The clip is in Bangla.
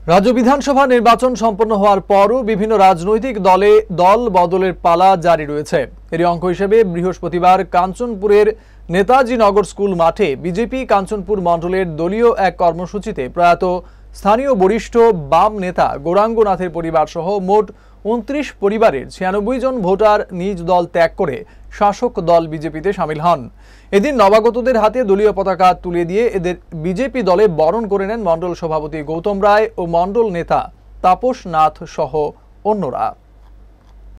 রাজ্য বিধানসভা নির্বাচন সম্পন্ন হওয়ার পরও বিভিন্ন রাজনৈতিক দল বদলের পালা জারি রয়েছে। এরই অঙ্ক হিসেবে বৃহস্পতিবার কাঞ্চনপুরের নেতাজি নগর স্কুল মাঠে বিজেপি কাঞ্চনপুর মণ্ডলের দলীয় এক কর্মসূচিতে প্রয়াত স্থানীয় বরিষ্ঠ বাম নেতা গৌরাঙ্গ নাথের পরিবার সহ মোট ২৯ পরিবারের ৯৬ জন ভোটার নিজ দল ত্যাগ করে শাসক দল বিজেপিতে শামিল হন। এদিন নবাগতদের হাতে দলীয় পতাকা তুলে দিয়ে এদের বিজেপি দলে বরণ করে নেন মণ্ডল সভাপতি গৌতম রায় ও মণ্ডল নেতা তাপস নাথ সহ অন্যরা।